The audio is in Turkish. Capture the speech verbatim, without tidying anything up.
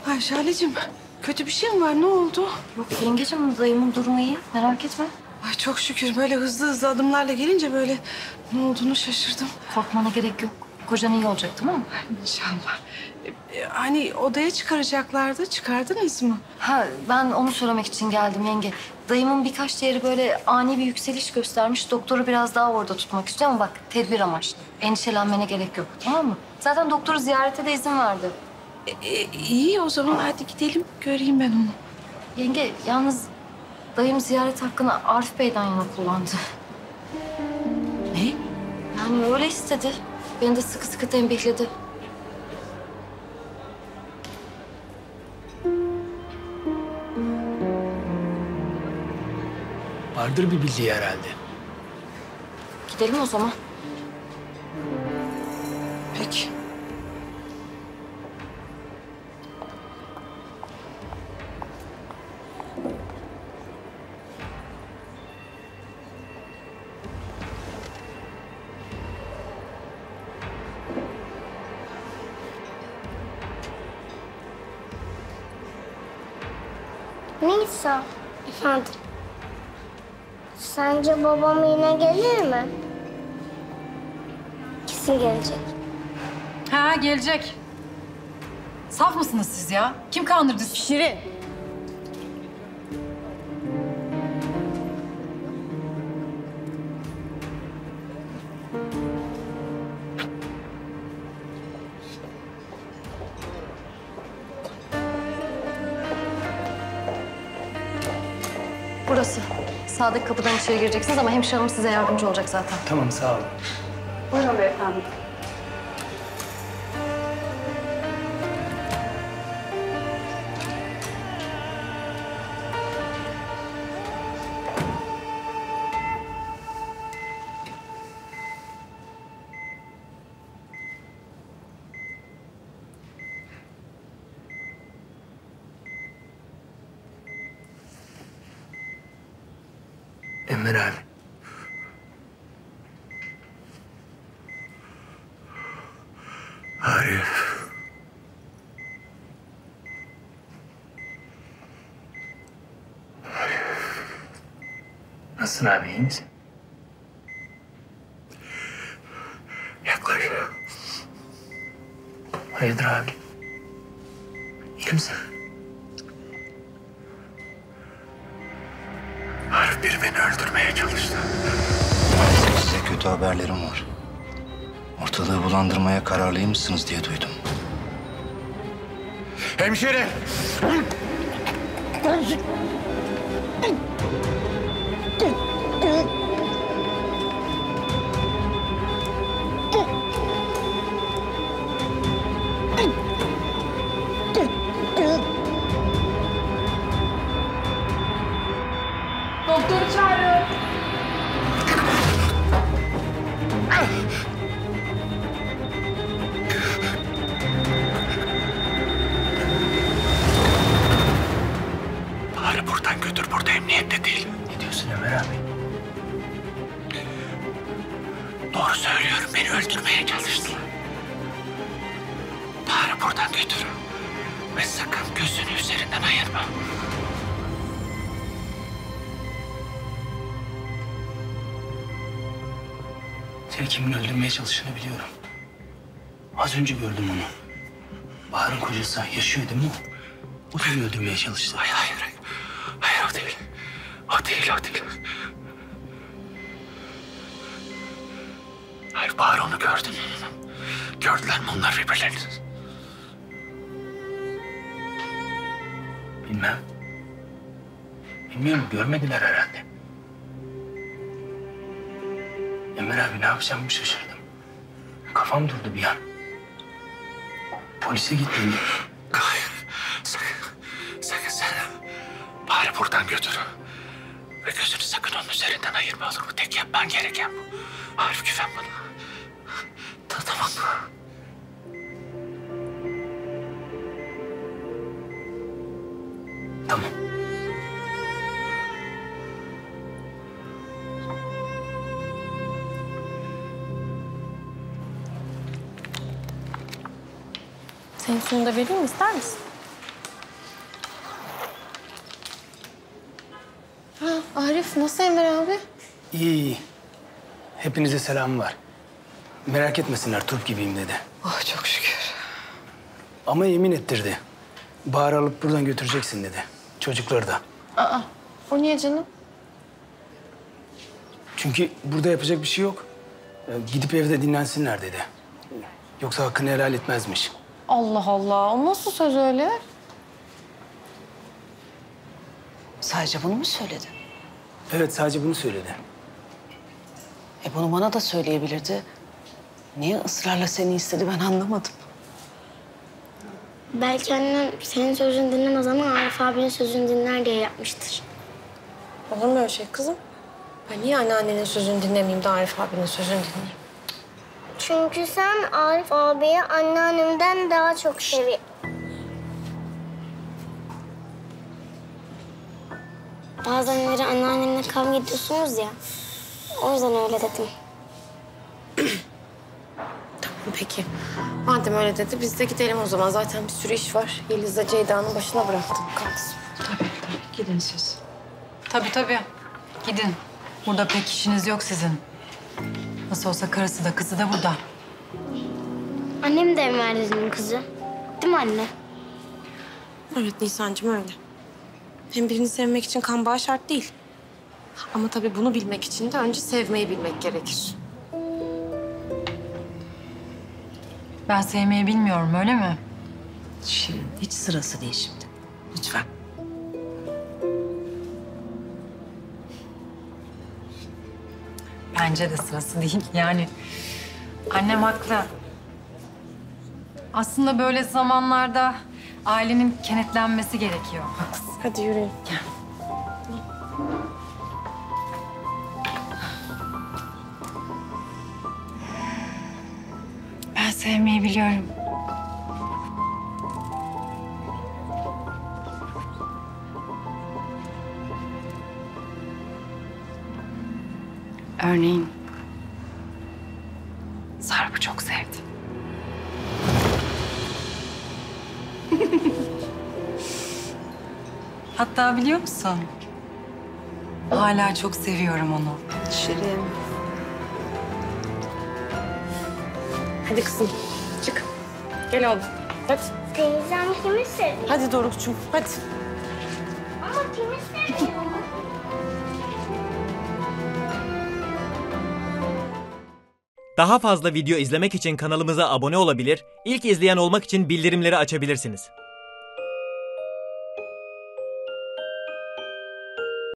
Ay Şalecim, kötü bir şey mi var? Ne oldu? Yok yengeciğim, dayımın durumu iyi. Merak etme. Ay çok şükür. Böyle hızlı hızlı adımlarla gelince böyle ne olduğunu şaşırdım. Korkmana gerek yok. Kocan iyi olacak, tamam mı? İnşallah. Ee, hani odaya çıkaracaklardı. Çıkardınız mı? Ha, ben onu söylemek için geldim yenge. Dayımın birkaç yeri böyle ani bir yükseliş göstermiş. Doktoru biraz daha orada tutmak istiyor ama bak tedbir amaçlı. Endişelenmene gerek yok, tamam mı? Zaten doktoru ziyarete de izin verdi. Ee, iyi o zaman hadi gidelim. Göreyim ben onu. Yenge, yalnız dayım ziyaret hakkını Arif Bey'den yana kullandı. Ne? Yani öyle istedi. Beni de sıkı sıkı tembihledi. Vardır bir bildiği herhalde. Gidelim o zaman. Peki. Nisa, efendim. Sence babam yine gelir mi? Kesin gelecek. Ha gelecek. Saf mısınız siz ya? Kim kandırdı sizi? Şirin. Burası. Sağdaki kapıdan içeri gireceksiniz ama hemşire hanım size yardımcı olacak zaten. Tamam, sağ olun. Buyurun beyefendi. Enver abi. Arif. Nasılsın abi, iyi misin? Yaklaş. Hayırdır abi? İyi misin? Arif biri beni öldürmeye çalıştı. Size kötü haberlerim var. Ortalığı bulandırmaya kararlıymışsınız diye duydum. Hemşire! Doktoru çağırın. Bari buradan götür, burada emniyette değil. Ne diyorsun Ömer abi? Doğru söylüyorum, beni öldürmeye çalıştılar. Bari buradan götür. Ve sakın gözünü üzerinden ayırma. Seni kimin öldürmeye çalıştığını biliyorum. Az önce gördüm onu. Bahar'ın kocası yaşıyor değil mi o? O da beni öldürmeye çalıştı. Hayır, hayır, hayır. Hayır, o değil. O değil, o değil. Hayır, Bahar onu gördü. Gördüler mi onlar birbirlerini? Bilmem. Bilmiyorum, görmediler herhalde. Enver abi ne yapacağımı şaşırdım. Kafam durdu bir an. Polise gittim. Hayır, sakın, sakın sen. Bari buradan götür. Ve gözünü sakın onun üzerinden ayırma, olur mu? Tek yapman gereken bu. Arif, güven bana. Ta tamam mı? Tamam. Senin suyunu da vereyim mi? İster misin? Arif nasıl Emir abi? İyi iyi. Hepinize selamı var. Merak etmesinler, turp gibiyim dedi. Oh çok şükür. Ama yemin ettirdi. Bahar'ı alıp buradan götüreceksin dedi. Çocukları da. Aa, o niye canım? Çünkü burada yapacak bir şey yok. Ee, Gidip evde dinlensinler dedi. Yoksa hakkını helal etmezmiş. Allah Allah, o nasıl söz öyle? Sadece bunu mu söyledi? Evet, sadece bunu söyledi. E bunu bana da söyleyebilirdi. Niye ısrarla seni istedi ben anlamadım. Belki annen senin sözünü dinlemez ama Arif abinin sözünü dinler diye yapmıştır. Olur mu öyle şey kızım? Ben niye anneannenin sözünü dinlemeyeyim de Arif abinin sözünü dinleyeyim? Çünkü sen Arif abiyi anneannemden daha çok seviyorsun. Bazenleri anneannemle kavga ediyorsunuz ya. O yüzden öyle dedim. Tamam peki. Madem öyle dedi biz de gidelim o zaman. Zaten bir sürü iş var. Yeliz'le Ceyda'nın başına bıraktım. Kalksın. Gidin siz. Tabii tabii. Gidin. Burada pek işiniz yok sizin. Nasıl olsa karısı da kızı da burada. Annem de Enver dedenin kızı. Değil mi anne? Evet Nisan'cığım öyle. Hem birini sevmek için kan bağı şart değil. Ama tabii bunu bilmek için de önce sevmeyi bilmek gerekir. Ben sevmeyi bilmiyorum öyle mi? Şirin hiç sırası değil şimdi. Lütfen. Bence de sırası değil. Yani annem haklı. Aslında böyle zamanlarda ailenin kenetlenmesi gerekiyor. Haklısın. Hadi yürüyün. Ben sevmeyi biliyorum. Örneğin Sarp'ı çok sevdim. Hatta biliyor musun? Hala çok seviyorum onu. Şirin. Hadi kızım çık. Gel oğlum. Hadi. Teyzem kimi seviyor? Hadi Doruk'cum hadi. Ama kimi seviyor? Daha fazla video izlemek için kanalımıza abone olabilir, ilk izleyen olmak için bildirimleri açabilirsiniz.